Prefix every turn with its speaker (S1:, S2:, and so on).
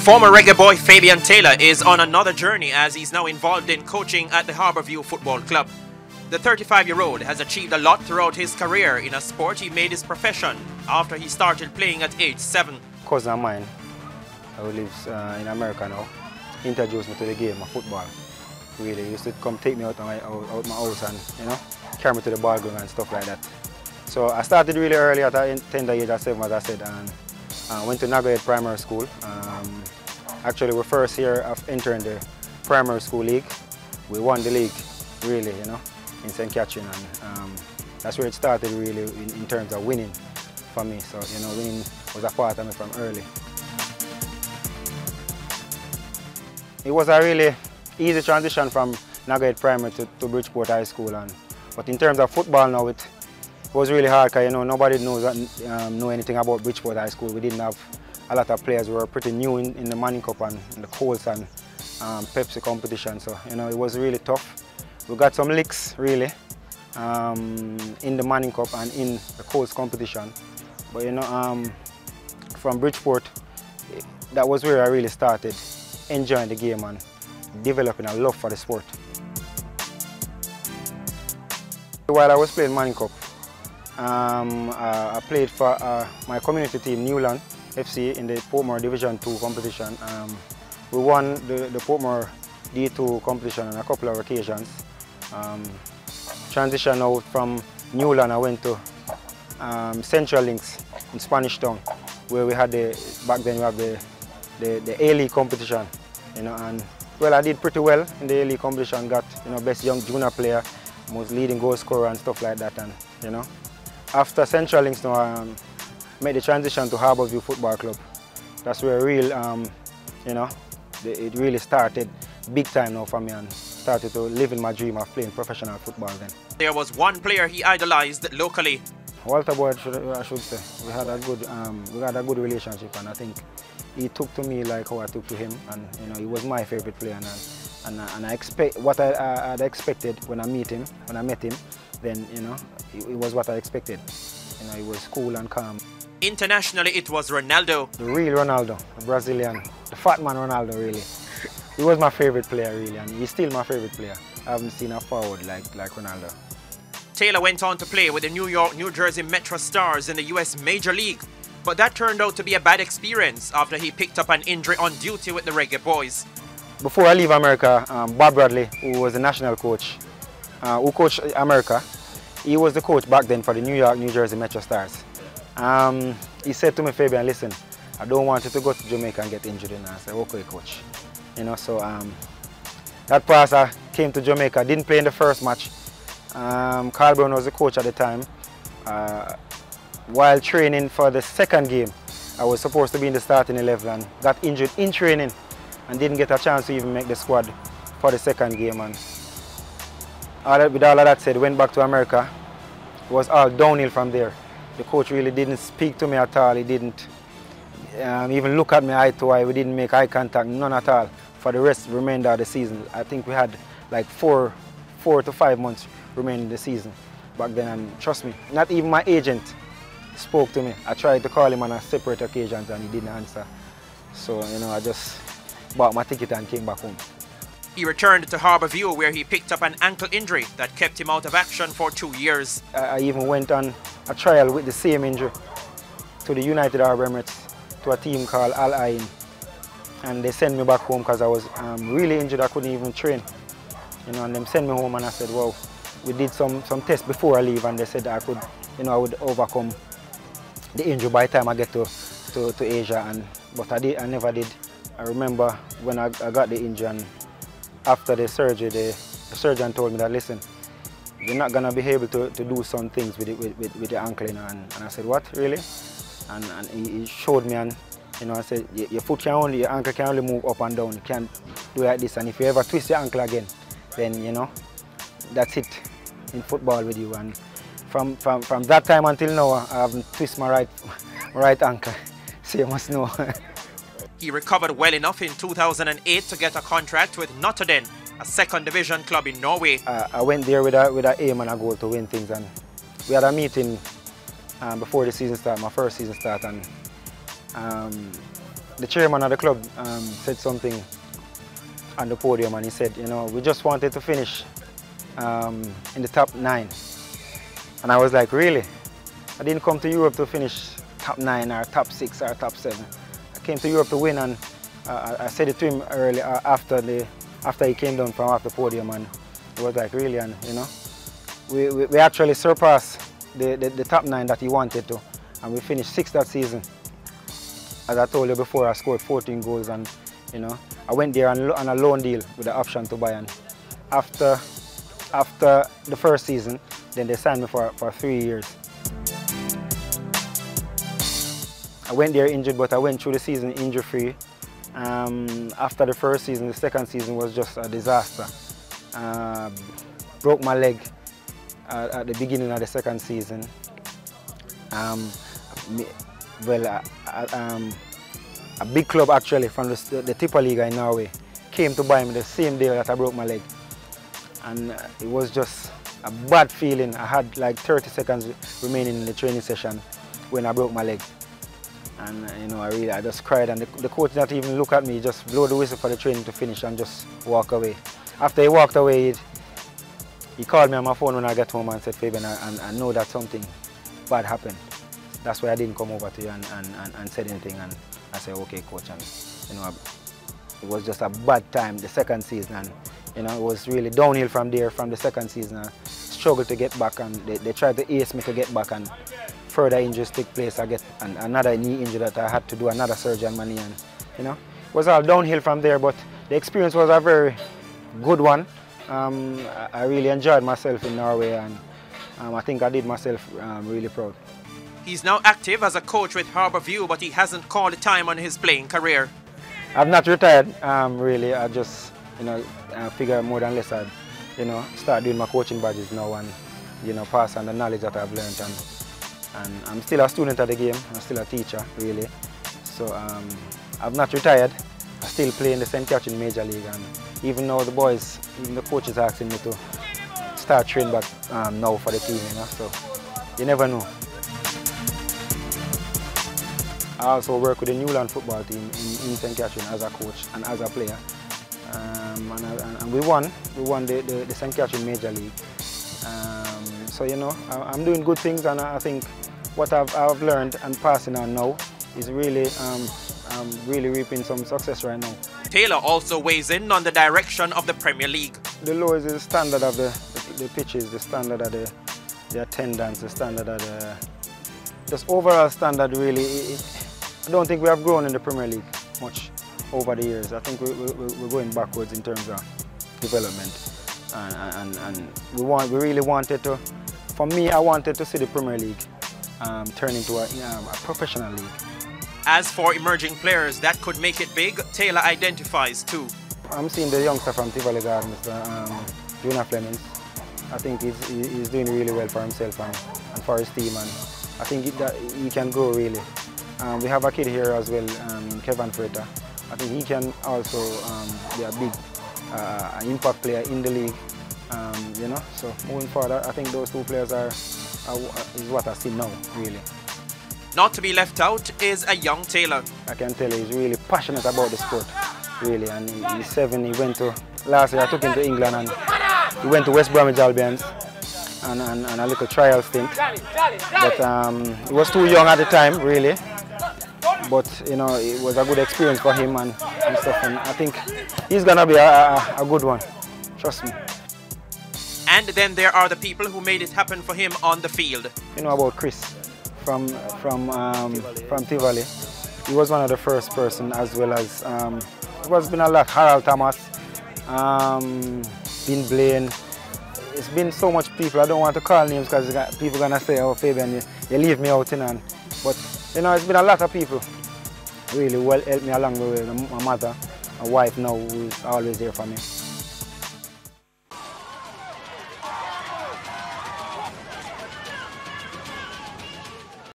S1: Former reggae boy Fabian Taylor is on another journey as he's now involved in coaching at the Harbourview Football Club. The 35-year-old has achieved a lot throughout his career in a sport he made his profession after he started playing at age 7.
S2: Cousin of mine, who lives in America now, introduced me to the game of football. Really, he used to come take me out my house and carry me to the ball ground and stuff like that. So I started really early at a tender age of 7, as I said, and went to Nagoya Primary School. Actually, we're first year of entering the primary school league. We won the league, really, in St. Catherine, and that's where it started really in terms of winning for me. So, winning was a part of me from early. It was a really easy transition from Nagoya Primary to Bridgeport High School, but in terms of football now, it was really hard because nobody know anything about Bridgeport High School. We didn't have a lot of players. We were pretty new in the Manning Cup and the Colts and Pepsi competition, so it was really tough. We got some licks really in the Manning Cup and in the Colts competition, but from Bridgeport, that was where I really started enjoying the game and developing a love for the sport. While I was playing Manning Cup, I played for my community team, Newland FC, in the Portmore Division 2 competition. We won the Portmore D2 competition on a couple of occasions. Transition out from Newland, I went to Central Links in Spanish Town, where we had back then we have the A-League competition, and well, I did pretty well in the A-League competition, got best young junior player, most leading goal scorer and stuff like that, and after Central Links now, I made the transition to Harbourview Football Club. That's where it really started big time now for me and started to live in my dream of playing professional football then.
S1: There was one player he idolized locally.
S2: Walter Boyd, I should say. We had a good relationship, and I think he took to me like how I took to him, and he was my favorite player, and I expect what I had expected when I met him, then it was what I expected. He was cool and calm.
S1: Internationally, it was Ronaldo.
S2: The real Ronaldo, the Brazilian, the fat man Ronaldo, really. He was my favorite player, really, and he's still my favorite player. I haven't seen a forward like Ronaldo.
S1: Taylor went on to play with the New York, New Jersey Metro Stars in the US Major League, but that turned out to be a bad experience after he picked up an injury on duty with the Reggae Boys. Before
S2: I leave America, Bob Bradley, who was the national coach, who coached America, he was the coach back then for the New York, New Jersey Metro Stars. He said to me, Fabian, listen, I don't want you to go to Jamaica and get injured. And I said, okay, coach. So that pass, I came to Jamaica, didn't play in the first match. Carl Brown was the coach at the time. While training for the second game, I was supposed to be in the starting 11 and got injured in training and didn't get a chance to even make the squad for the second game. And with all of that said, went back to America. It was all downhill from there. The coach really didn't speak to me at all. He didn't even look at me eye to eye. We didn't make eye contact, none at all, for the remainder of the season. I think we had like 4 to 5 months remaining in the season back then, and trust me, not even my agent spoke to me. I tried to call him on a separate occasions and he didn't answer. So, I just bought my ticket and came back home.
S1: He returned to Harbourview where he picked up an ankle injury that kept him out of action for 2 years.
S2: I even went on a trial with the same injury to the United Arab Emirates, to a team called Al Ain, and they sent me back home because I was really injured. I couldn't even train, and them sent me home, and I said, well, we did some tests before I leave, and they said I could, I would overcome the injury by the time I get to Asia, but I never did. I remember when I got the injury, and after the surgery, the surgeon told me that, listen, you're not gonna be able to do some things with the ankle, and I said, what, really? And he showed me, and I said, your ankle can only move up and down. You can't do like this, and if you ever twist your ankle again, then that's it in football with you. And from that time until now, I haven't twisted my right ankle, so you must know.
S1: He recovered well enough in 2008 to get a contract with Notre Dame, a second division club in Norway.
S2: I went there with an aim and a goal to win things, and we had a meeting before the season started, my first season started, and the chairman of the club said something on the podium, and he said, you know, we just wanted to finish in the top 9. And I was like, really? I didn't come to Europe to finish top 9 or top 6 or top 7. I came to Europe to win, and I said it to him early after he came down from off the podium, and it was like, really? And you know, we actually surpassed the top 9 that he wanted to, and we finished 6th that season. As I told you before, I scored 14 goals, and you know, I went there on a loan deal with the option to buy. And after the first season, then they signed me for 3 years. I went there injured, but I went through the season injury-free. After the first season, the second season was just a disaster. Broke my leg at the beginning of the second season. A big club actually from the Tipper League in Norway came to buy me the same day that I broke my leg. And it was just a bad feeling. I had like 30 seconds remaining in the training session when I broke my leg. And you know, I just cried, and the coach didn't even look at me, just blow the whistle for the training to finish and just walk away. After he walked away, he called me on my phone when I got home and said, Fabian, I know that something bad happened. That's why I didn't come over to you and said anything. And I said, okay, coach. And you know, it was just a bad time the second season, and you know, it was really downhill from there. From the second season, I struggled to get back, and they tried to ace me to get back, and further injuries took place. I get another knee injury that I had to do another surgery on my knee, and you know, it was all downhill from there. But the experience was a very good one. I really enjoyed myself in Norway, and I think I did myself really proud.
S1: He's now active as a coach with Harbourview, but he hasn't called time on his playing career.
S2: I've not retired, really. I just, you know, figure more than less I'd, you know, start doing my coaching badges now, and, you know, pass on the knowledge that I've learned. And I'm still a student of the game. I'm still a teacher, really. So I've not retired. I still play in the St. Catherine Major League, and even now the boys, even the coaches are asking me to start training back now for the team, you know. So you never know. I also work with the Newland football team in St. Catherine as a coach and as a player. And we won the St. Catherine Major League. So, you know, I'm doing good things, and I think what I've learned and passing on now is really, really reaping some success right now.
S1: Taylor also weighs in on the direction of the Premier League.
S2: The low is the standard of the pitches, the standard of the attendance, the standard of the just overall standard, really. I don't think we have grown in the Premier League much over the years. I think we're going backwards in terms of development, and we really wanted to. For me, I wanted to see the Premier League turn into a professional league.
S1: As for emerging players that could make it big, Taylor identifies too.
S2: I'm seeing the youngster from Tivoli Gardens, Jonah Flemings. I think he's doing really well for himself and for his team, and I think that he can grow really. We have a kid here as well, Kevin Frater. I think he can also be a big impact player in the league. You know, so moving forward, I think those two players is what I see now, really.
S3: Not to be left out is a young Taylor.
S2: I can tell he's really passionate about the sport, really, and he's 7. He went to, last year I took him to England, and he went to West Bromwich Albion and a little trial stint. But he was too young at the time, really. But you know, it was a good experience for him and stuff, and I think he's gonna be a good one. Trust me.
S3: And then there are the people who made it happen for him on the field.
S2: You know about Chris from Tivoli. He was one of the first person, as well as it has been a lot. Harold Thomas, Dean Blaine. It's been so much people. I don't want to call names because people are gonna say, "Oh, Fabian, you leave me out," you know. But you know, it's been a lot of people really well helped me along the way. My mother, my wife now, who is always there for me.